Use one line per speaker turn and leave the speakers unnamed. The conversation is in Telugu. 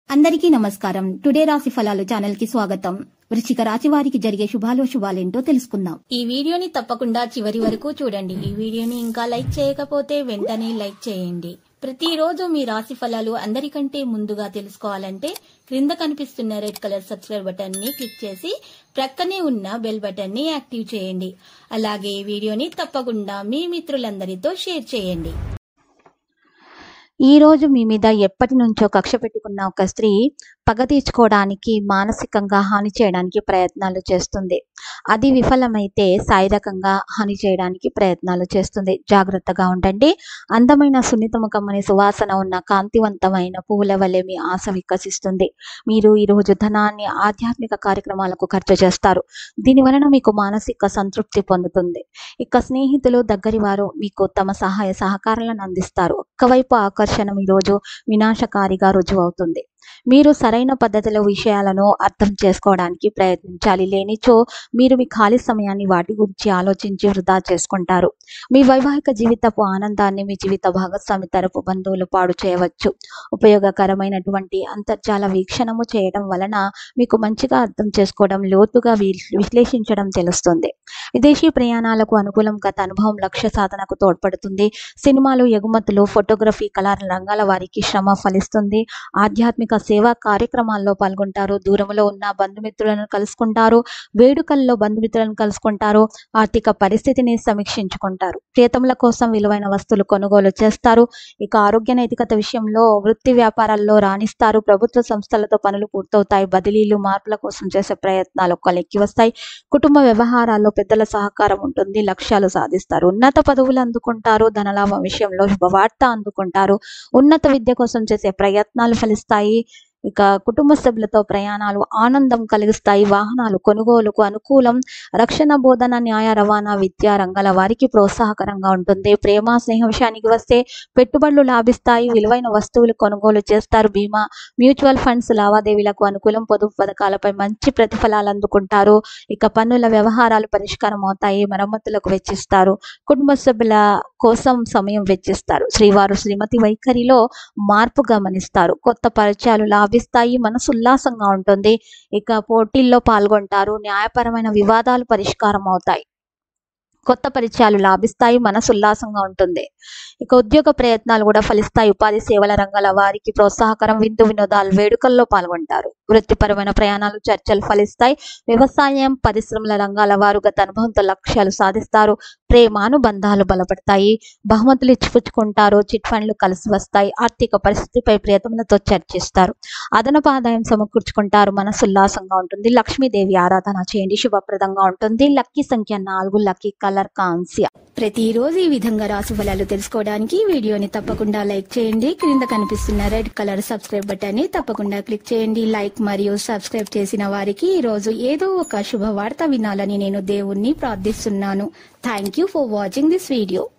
అందరికీ నమస్కారం. టుడే రాశి ఫలాలు ఛానల్ కి స్వాగతం. వృశ్చిక రాశి వారికి జరిగే శుభాలేంటో తెలుసుకుందాం. ఈ వీడియోని తప్పకుండా చివరి వరకు చూడండి. ఈ వీడియోని ఇంకా లైక్ చేయకపోతే వెంటనే లైక్ చేయండి. ప్రతిరోజు మీ రాశి ఫలాలు అందరికంటే ముందుగా తెలుసుకోవాలంటే క్రింద కనిపిస్తున్న రెడ్ కలర్ సబ్స్క్రైబ్ బటన్ ని క్లిక్ చేసి ప్రక్కనే ఉన్న బెల్ బటన్ ని యాక్టివ్ చేయండి. అలాగే ఈ వీడియోని తప్పకుండా మీ మిత్రులందరితో షేర్ చేయండి.
ఈ రోజు మీ మీద ఎప్పటి నుంచో కక్ష పెట్టుకున్న ఒక స్త్రీ పగ తీర్చుకోవడానికి మానసికంగా హాని చేయడానికి ప్రయత్నాలు చేస్తుంది. అది విఫలమైతే శారీరకంగా హాని చేయడానికి ప్రయత్నాలు చేస్తుంది. జాగ్రత్తగా ఉండండి. అందమైన సున్నితముఖమని సువాసన ఉన్న కాంతివంతమైన పువ్వుల వలె మీ ఆశ వికసిస్తుంది. మీరు ఈరోజు ధనాన్ని ఆధ్యాత్మిక కార్యక్రమాలకు ఖర్చు చేస్తారు. దీనివలన మీకు మానసిక సంతృప్తి పొందుతుంది. ఇక స్నేహితులు, దగ్గరి వారు మీకు తమ సహాయ సహకారాలను అందిస్తారు. ఒక్కవైపు ఆకర్షణ ఈరోజు వినాశకారిగా రుజువు అవుతుంది. మీరు సరైన పద్ధతిలో విషయాలను అర్థం చేసుకోవడానికి ప్రయత్నించాలి. లేనిచో మీరు మీ ఖాళీ సమయాన్ని వాటి గురించి ఆలోచించి వృధా చేసుకుంటారు. మీ వైవాహిక జీవితపు ఆనందాన్ని మీ జీవిత భాగస్వామి తరపు బంధువులు పాడు చేయవచ్చు. ఉపయోగకరమైనటువంటి అంతర్జాల వీక్షణము చేయడం వలన మీకు మంచిగా అర్థం చేసుకోవడం, లోతుగా విశ్లేషించడం తెలుస్తుంది. విదేశీ ప్రయాణాలకు అనుకూలం. గత అనుభవం లక్ష్య సాధనకు తోడ్పడుతుంది. సినిమాలు, ఎగుమతులు, ఫోటోగ్రఫీ, కళా రంగాల వారికి శ్రమ ఫలిస్తుంది. ఆధ్యాత్మిక సేవా కార్యక్రమాల్లో పాల్గొంటారు. దూరంలో ఉన్న బంధుమిత్రులను కలుసుకుంటారు. వేడుకల్లో బంధుమిత్రులను కలుసుకుంటారు. ఆర్థిక పరిస్థితిని సమీక్షించుకుంటారు. ప్రియతముల కోసం విలువైన వస్తువులు కొనుగోలు చేస్తారు. ఇక ఆరోగ్య నైతికత విషయంలో వృత్తి వ్యాపారాల్లో రాణిస్తారు. ప్రభుత్వ సంస్థలతో పనులు పూర్తవుతాయి. బదిలీలు, మార్పుల కోసం చేసే ప్రయత్నాలు కొలెక్కి వస్తాయి. కుటుంబ వ్యవహారాల్లో పెద్దల సహకారం ఉంటుంది. లక్ష్యాలు సాధిస్తారు. ఉన్నత పదవులు అందుకుంటారు. ధనలాభం విషయంలో శుభవార్త అందుకుంటారు. ఉన్నత విద్య కోసం చేసే ప్రయత్నాలు ఫలిస్తాయి. ఇక కుటుంబ సభ్యులతో ప్రయాణాలు ఆనందం కలిగిస్తాయి. వాహనాలు కొనుగోలుకు అనుకూలం. రక్షణ, బోధన, న్యాయ, రవాణా, విద్యా రంగాల వారికి ప్రోత్సాహకరంగా ఉంటుంది. ప్రేమ, స్నేహ విషయానికి వస్తే పెట్టుబడులు లాభిస్తాయి. విలువైన వస్తువులు కొనుగోలు చేస్తారు. బీమా, మ్యూచువల్ ఫండ్స్ లావాదేవీలకు అనుకూలం. పొదుపు పథకాలపై మంచి ప్రతిఫలాలు అందుకుంటారు. ఇక పన్నుల వ్యవహారాలు పరిష్కారం అవుతాయి. మరమ్మతులకు వెచ్చిస్తారు. కుటుంబ సభ్యుల కోసం సమయం వెచ్చిస్తారు. శ్రీవారు, శ్రీమతి వైఖరిలో మార్పు గమనిస్తారు. కొత్త పరిచయాలు లాభిస్తాయి. మనసు ఉల్లాసంగా ఉంటుంది. ఇక పోటీల్లో పాల్గొంటారు. న్యాయపరమైన వివాదాలు పరిష్కారం అవుతాయి. కొత్త పరిచయాలు లాభిస్తాయి. మనసు ఉల్లాసంగా ఉంటుంది. ఇక ఉద్యోగ ప్రయత్నాలు కూడా ఫలిస్తాయి. ఉపాధి, సేవల రంగాల వారికి ప్రోత్సాహకరం. విందు వినోదాలు, వేడుకల్లో పాల్గొంటారు. వృత్తిపరమైన ప్రయాణాలు, చర్చలు ఫలిస్తాయి. వ్యవసాయం, పరిశ్రమల రంగాల వారు గత అనుభవంతో లక్ష్యాలు సాధిస్తారు. ప్రేమానుబంధాలు బలపడతాయి. బహుమతులు ఇచ్చిపుచ్చుకుంటారు. చిట్ ఫండ్లు కలిసి వస్తాయి. ఆర్థిక పరిస్థితిపై ప్రియతములతో చర్చిస్తారు. అదనపు ఆదాయం సమకూర్చుకుంటారు. మనసు ఉల్లాసంగా ఉంటుంది. లక్ష్మీదేవి ఆరాధన చేయండి. శుభప్రదంగా ఉంటుంది. లక్కీ సంఖ్య 4. లక్కీ కలర్ కాంస్య.
ప్రతిరోజు ఈ విధంగా రాశి ఫలాలు తెలుసుకోవడానికి వీడియోని తప్పకుండా లైక్ చేయండి. క్రింద కనిపిస్తున్న రెడ్ కలర్ సబ్స్క్రైబ్ బటన్ ని తప్పకుండా క్లిక్ చేయండి. లైక్ మరియు సబ్స్క్రైబ్ చేసిన వారికి ఈ రోజు ఏదో ఒక శుభవార్త వినాలని నేను దేవుణ్ణి ప్రార్థిస్తున్నాను. Thank you for watching this video.